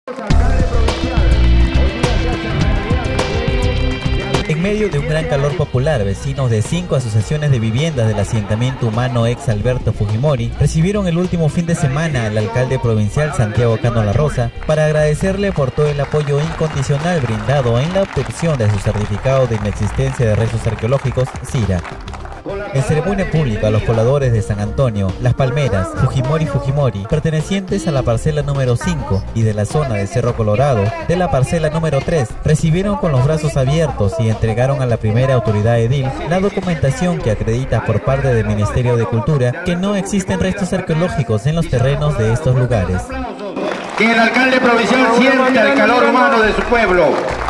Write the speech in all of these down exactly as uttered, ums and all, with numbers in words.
En medio de un gran calor popular, vecinos de cinco asociaciones de viviendas del asentamiento humano ex Alberto Fujimori recibieron el último fin de semana al alcalde provincial Santiago Cano La Rosa para agradecerle por todo el apoyo incondicional brindado en la obtención de su certificado de inexistencia de restos arqueológicos, CIRA. En ceremonia pública, los pobladores de San Antonio, Las Palmeras, Fujimori Fujimori, pertenecientes a la parcela número cinco y de la zona de Cerro Colorado, de la parcela número tres, recibieron con los brazos abiertos y entregaron a la primera autoridad edil la documentación que acredita por parte del Ministerio de Cultura que no existen restos arqueológicos en los terrenos de estos lugares. Que el alcalde provincial sienta el calor humano de su pueblo.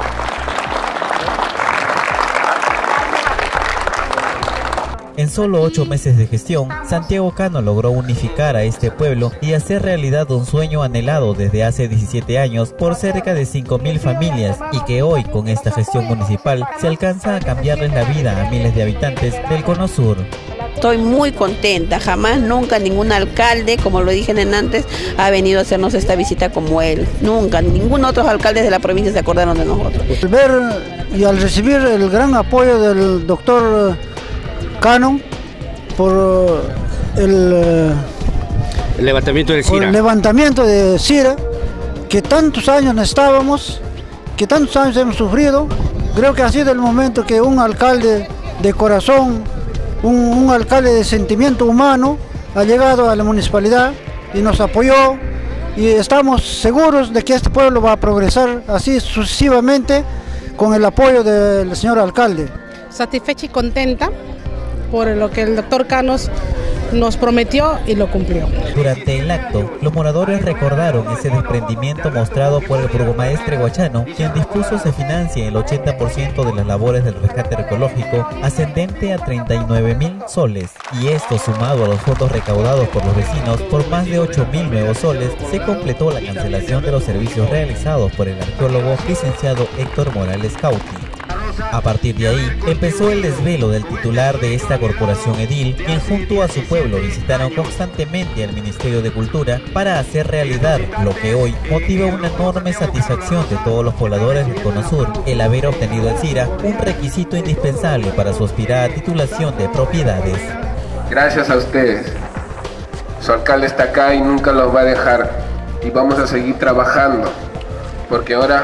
En solo ocho meses de gestión, Santiago Cano logró unificar a este pueblo y hacer realidad un sueño anhelado desde hace diecisiete años por cerca de cinco mil familias y que hoy, con esta gestión municipal, se alcanza a cambiarles la vida a miles de habitantes del Cono Sur. Estoy muy contenta, jamás, nunca ningún alcalde, como lo dije antes, ha venido a hacernos esta visita como él. Nunca, ningún otro alcalde de la provincia se acordaron de nosotros. Al ver y al recibir el gran apoyo del doctor Cano por el, el levantamiento del CIRA. el levantamiento de CIRA, que tantos años estábamos, que tantos años hemos sufrido. Creo que ha sido el momento que un alcalde de corazón, un, un alcalde de sentimiento humano, ha llegado a la municipalidad y nos apoyó, y estamos seguros de que este pueblo va a progresar así sucesivamente con el apoyo del señor alcalde. Satisfecha y contenta por lo que el doctor Canos nos prometió y lo cumplió. Durante el acto, los moradores recordaron ese desprendimiento mostrado por el burgomaestre Guachano, quien dispuso se financie el ochenta por ciento de las labores del rescate arqueológico, ascendente a treinta y nueve mil soles. Y esto, sumado a los fondos recaudados por los vecinos por más de ocho mil nuevos soles, se completó la cancelación de los servicios realizados por el arqueólogo licenciado Héctor Morales Cauti. A partir de ahí, empezó el desvelo del titular de esta corporación edil, quien junto a su pueblo visitaron constantemente al Ministerio de Cultura para hacer realidad lo que hoy motiva una enorme satisfacción de todos los pobladores del Cono Sur, el haber obtenido el CIRA, un requisito indispensable para su aspirada titulación de propiedades. Gracias a ustedes. Su alcalde está acá y nunca los va a dejar, y vamos a seguir trabajando, porque ahora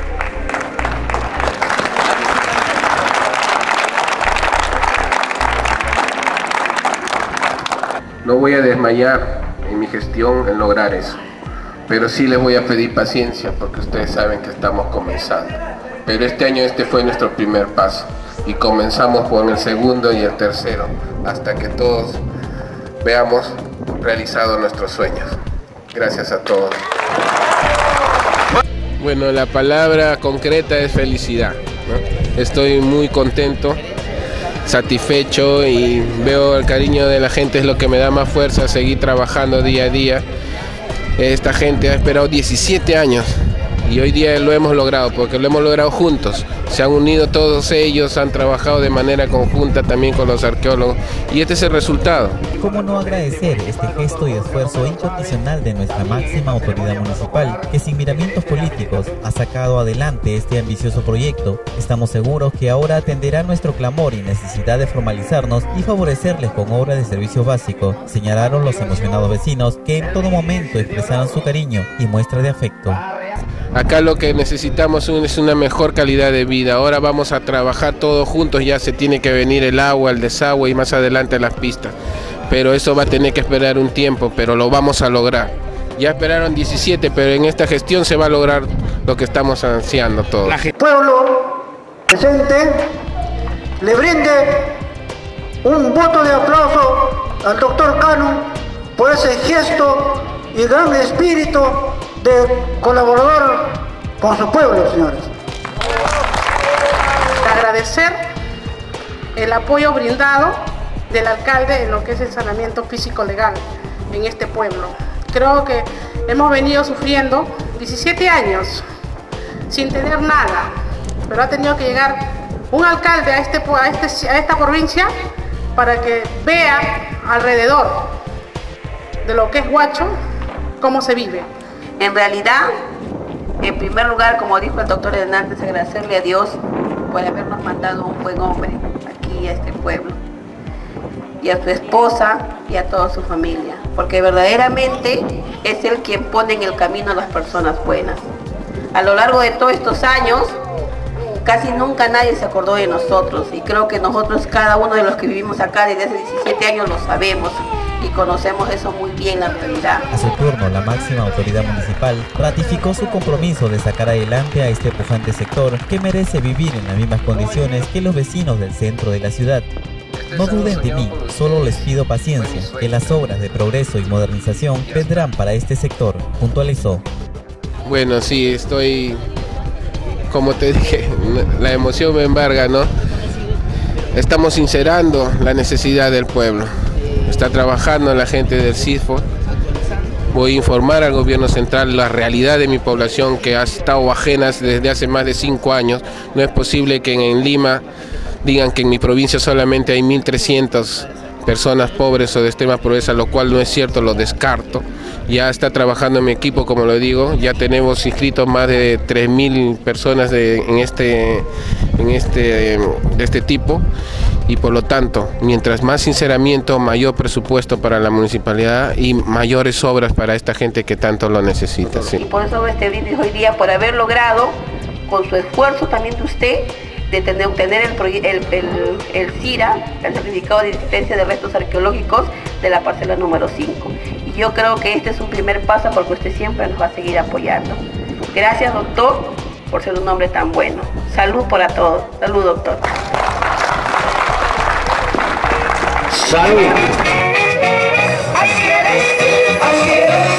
no voy a desmayar en mi gestión en lograr eso, pero sí les voy a pedir paciencia porque ustedes saben que estamos comenzando. Pero este año este fue nuestro primer paso y comenzamos con el segundo y el tercero hasta que todos veamos realizados nuestros sueños. Gracias a todos. Bueno, la palabra concreta es felicidad, ¿no? Estoy muy contento, satisfecho, y veo el cariño de la gente, es lo que me da más fuerza a seguir trabajando día a día. Esta gente ha esperado diecisiete años y hoy día lo hemos logrado porque lo hemos logrado juntos. Se han unido todos ellos, han trabajado de manera conjunta también con los arqueólogos y este es el resultado. ¿Cómo no agradecer este gesto y esfuerzo incondicional de nuestra máxima autoridad municipal, que sin miramientos políticos ha sacado adelante este ambicioso proyecto? Estamos seguros que ahora atenderá nuestro clamor y necesidad de formalizarnos y favorecerles con obras de servicio básico, señalaron los emocionados vecinos que en todo momento expresaron su cariño y muestra de afecto. Acá lo que necesitamos es una mejor calidad de vida. Ahora vamos a trabajar todos juntos, ya se tiene que venir el agua, el desagüe y más adelante las pistas. Pero eso va a tener que esperar un tiempo, pero lo vamos a lograr. Ya esperaron diecisiete, pero en esta gestión se va a lograr lo que estamos ansiando todos. El pueblo presente le brinde un voto de aplauso al doctor Cano por ese gesto y gran espíritu de colaborador con su pueblo, señores. Agradecer el apoyo brindado del alcalde en lo que es el saneamiento físico legal en este pueblo. Creo que hemos venido sufriendo diecisiete años sin tener nada, pero ha tenido que llegar un alcalde a, este, a, este, a esta provincia para que vea alrededor de lo que es Huacho cómo se vive. En realidad, En primer lugar, como dijo el doctor Hernández, agradecerle a Dios por habernos mandado un buen hombre aquí a este pueblo, y a su esposa y a toda su familia, porque verdaderamente es él quien pone en el camino a las personas buenas. A lo largo de todos estos años, casi nunca nadie se acordó de nosotros, y creo que nosotros, cada uno de los que vivimos acá desde hace diecisiete años, lo sabemos y conocemos eso muy bien, la realidad. A su turno, la máxima autoridad municipal ratificó su compromiso de sacar adelante a este pujante sector que merece vivir en las mismas condiciones que los vecinos del centro de la ciudad. No duden de mí, solo les pido paciencia, que las obras de progreso y modernización vendrán para este sector, puntualizó. Bueno, sí, estoy, como te dije, la emoción me embarga, ¿no? Estamos sincerando la necesidad del pueblo. Está trabajando la gente del CISFO. Voy a informar al gobierno central la realidad de mi población, que ha estado ajena desde hace más de cinco años. No es posible que en Lima digan que en mi provincia solamente hay mil trescientas personas pobres o de extrema pobreza, lo cual no es cierto, lo descarto. Ya está trabajando mi equipo, como lo digo, ya tenemos inscritos más de tres mil personas de, en, este, en este, de este tipo, y por lo tanto, mientras más sinceramiento, mayor presupuesto para la municipalidad y mayores obras para esta gente que tanto lo necesita. Sí. Y por eso este brindis hoy día, por haber logrado, con su esfuerzo también de usted, de tener, obtener el, el, el, el CIRA, el certificado de existencia de restos arqueológicos de la parcela número cinco. Y yo creo que este es un primer paso, porque usted siempre nos va a seguir apoyando. Gracias, doctor, por ser un hombre tan bueno. Salud para todos. Salud, doctor. Salud.